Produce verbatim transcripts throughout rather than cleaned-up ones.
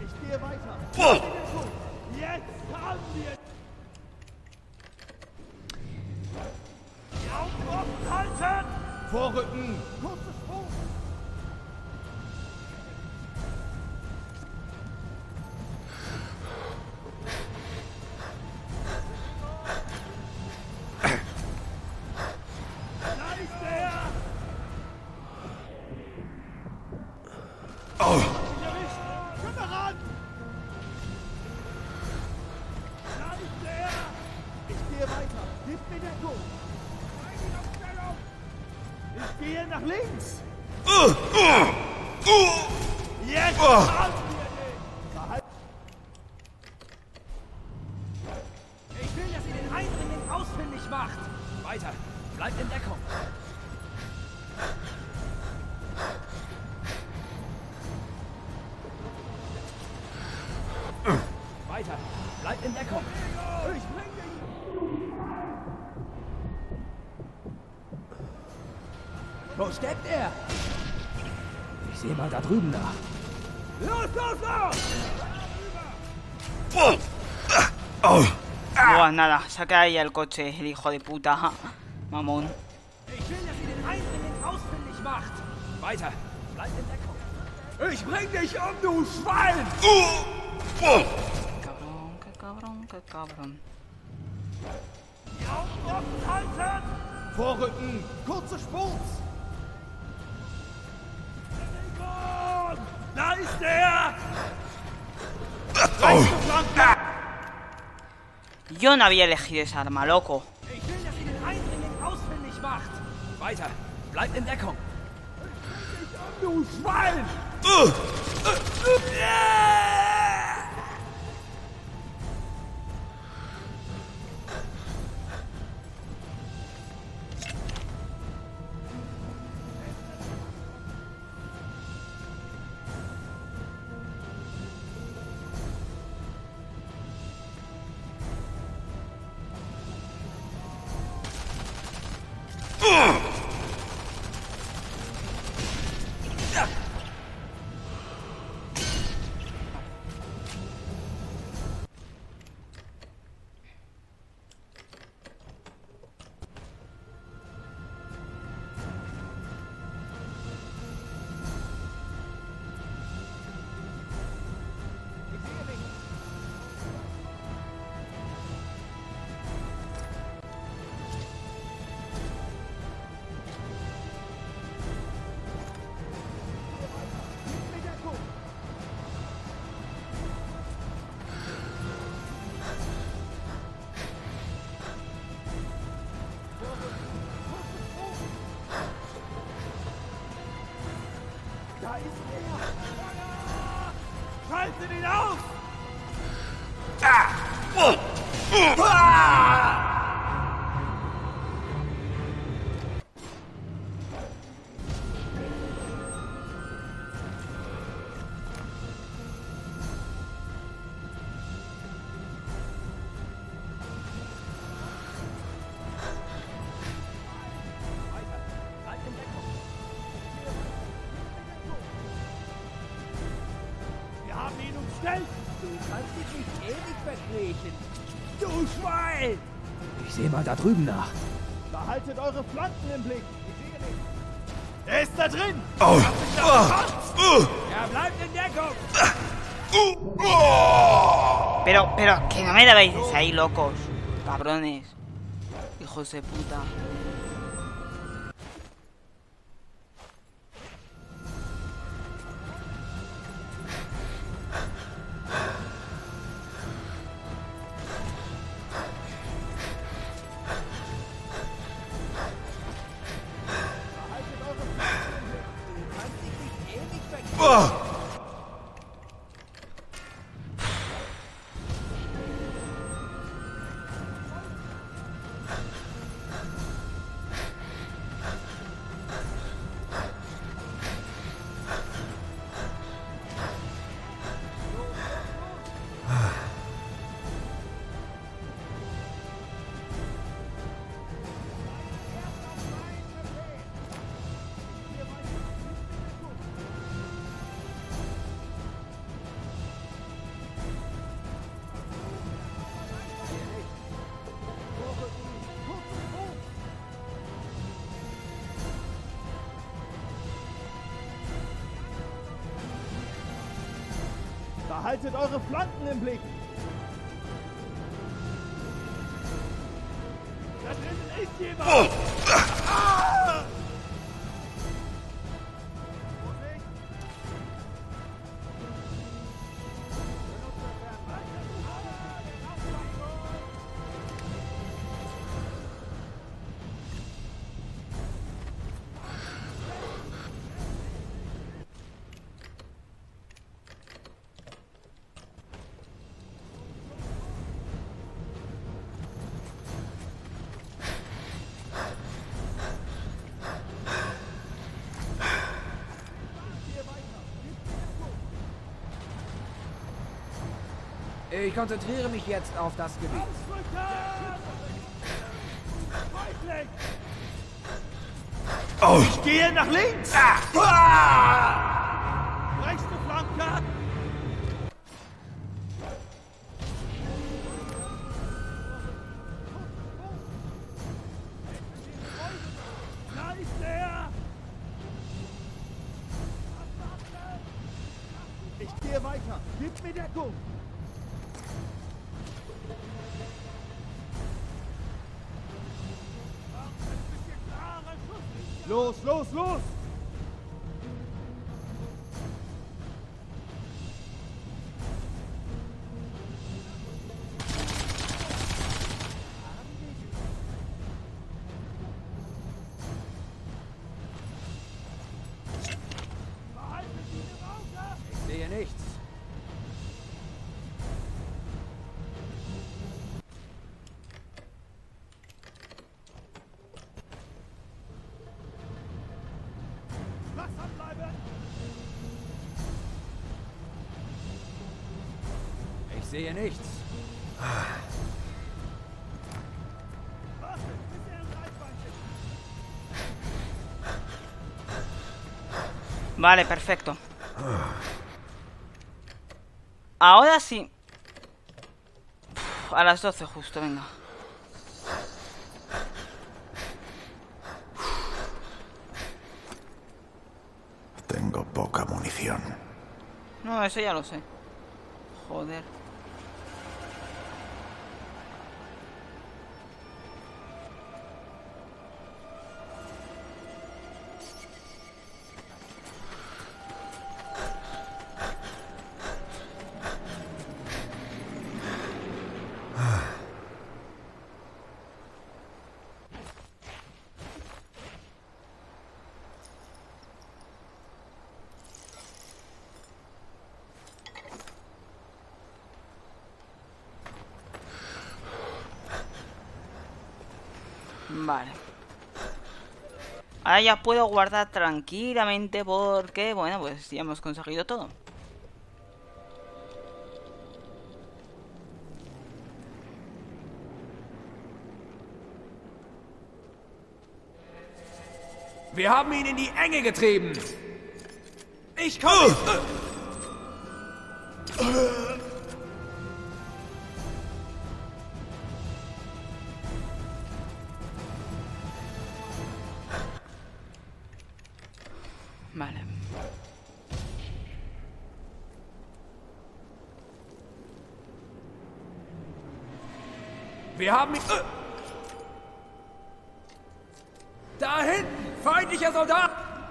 Ich gehe weiter. Oh. Jetzt haben wir... Die Augen offen halten! Vorrücken! Kurze Sprung! Da ist er! Oh. Ich erwischt! Kameraden! Da ist er! Ich gehe weiter. Gib mir Deckung! Ich gehe nach links! Uh, uh, uh. Jetzt Oh. haben wir den! Verhalten! Ich will, dass ihr den Eindringling ausfindig macht. Weiter. Bleibt in Deckung. Weiter. Bleibt in Deckung. Ich bring dich! Wo steckt er? Ich sehe mal da drüben nach. Los, los, los! Oh. Oh. Buah, nada, saca ahí el coche, el hijo de puta. Mamón. Ich will, dass ihr den Eindringling ausfindig macht. Weiter. Bleibt in Deckung. Ich bring dich um, du Schwein! Uh. Oh. Cabrón, qué cabrón, qué cabrón. Die Augen offen halten! Vorrücken! Kurze Spurts! Bewegung! Da ist er! Oh. Rechte Flanke! Yo no había elegido esa arma, loco. Ich will, dass ihr den Eindringling ausfindig macht. Weiter. Bleibt in Deckung. Du Schwein! Uh. Uh. Da ist er! Schaltet ihn aus! Ah. Oh. Uh. Ah! Wir haben ihn umstellt! Du kannst dich nicht ewig verkriechen. Du Schwein! Ich sehe mal da drüben nach. Behaltet eure Flanken im Blick! Ich sehe nicht! Er ist da drin! Oh. Oh. Uh. Er bleibt in Deckung. Uh. Oh. Pero, pero, que no me dabais ahí, locos. Cabrones. Hijos de puta. Oh. Behaltet eure Flanken im Blick. Da drinnen ist jemand! Oh. Ah. Ich konzentriere mich jetzt auf das Gebiet. Oh. Ich gehe nach links! Ah. Ah. Rechte Flanke! Da ist er! Ich gehe weiter. Gib mir Deckung! Los, los, los! Ich sehe nichts. Ich sehe nichts. Vale, perfecto. Ahora sí. Uf, a las doce justo, venga. Tengo poca munición. No, eso ya lo sé. Joder. Vale. Ahora ya puedo guardar tranquilamente porque, bueno, pues ya hemos conseguido todo. Wir haben ihn in die Enge getrieben. Ich komme. Vale. Wir haben ihn... Da hinten! Feindlicher Soldat!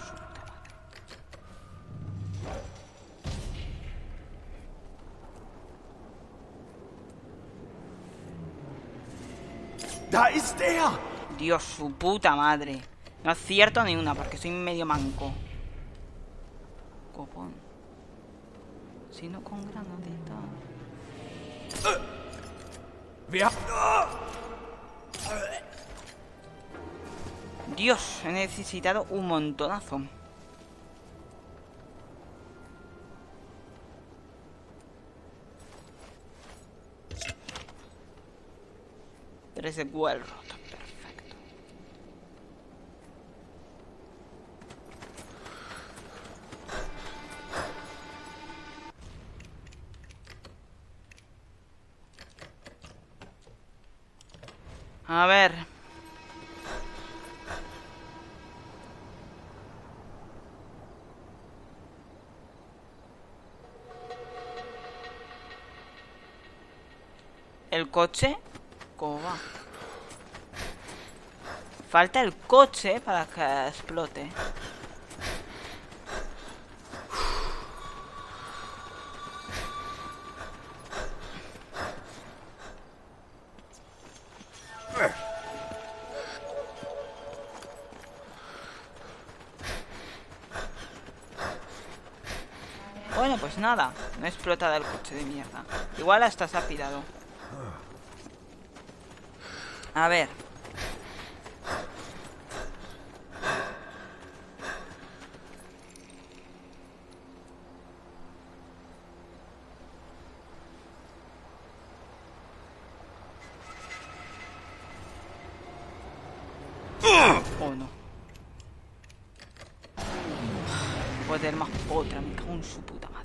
Da ist er! Dios, su puta madre. No acierto ni una porque soy medio manco. Copón. Si no con granadita. Wir... Dios, he necesitado un montonazo. Tres de cuero roto, perfecto. A ver. ¿El coche? ¿Cómo va? Falta el coche para que explote. Bueno, pues nada, no ha explotado el coche de mierda. Igual hasta se ha pirado. A ver. Oh no. Joder, más otra, me cago en su puta madre.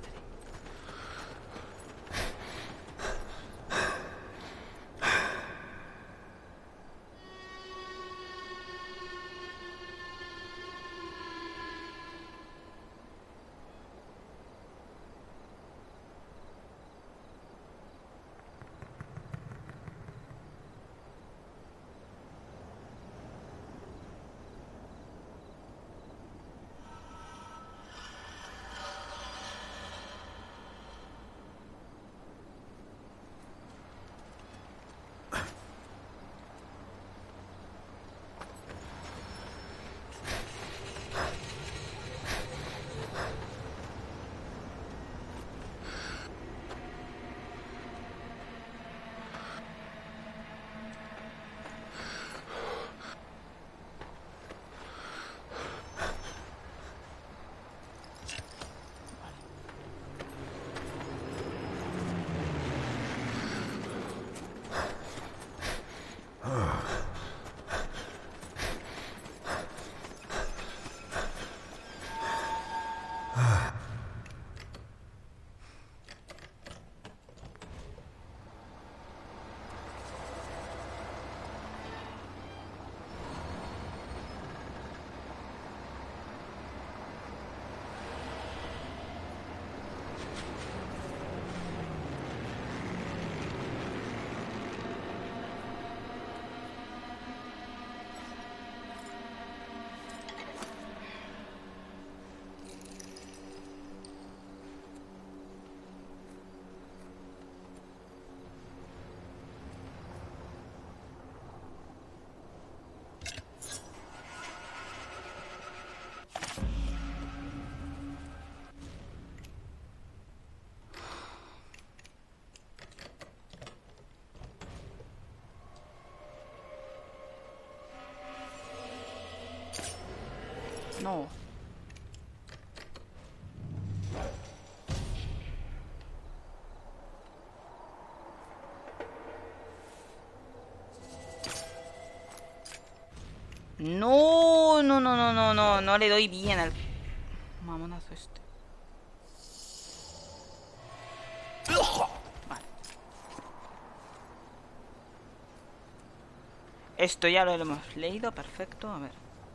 No. No, no, no, no, no, no, no le doy bien al mamonazo este. Vale. Esto ya lo hemos leído, perfecto, a ver.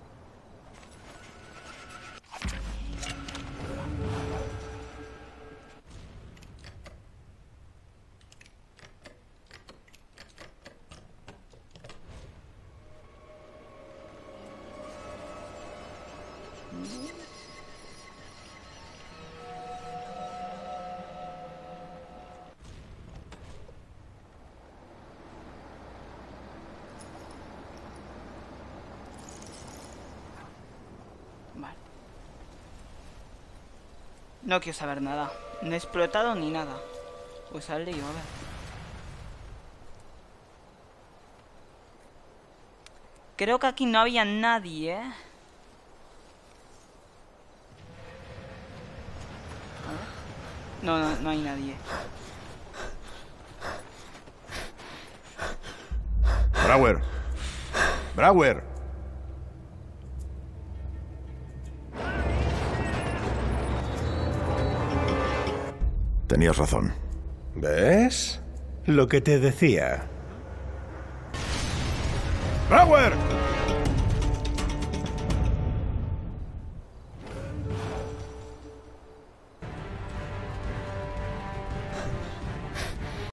Vale. No quiero saber nada. No he explotado ni nada. Pues al lío, a ver. Creo que aquí no había nadie, ¿eh? A ver. No, no, no hay nadie. Brouwer. Brouwer. Tenías razón. ¿Ves? Lo que te decía. ¡Brouwer!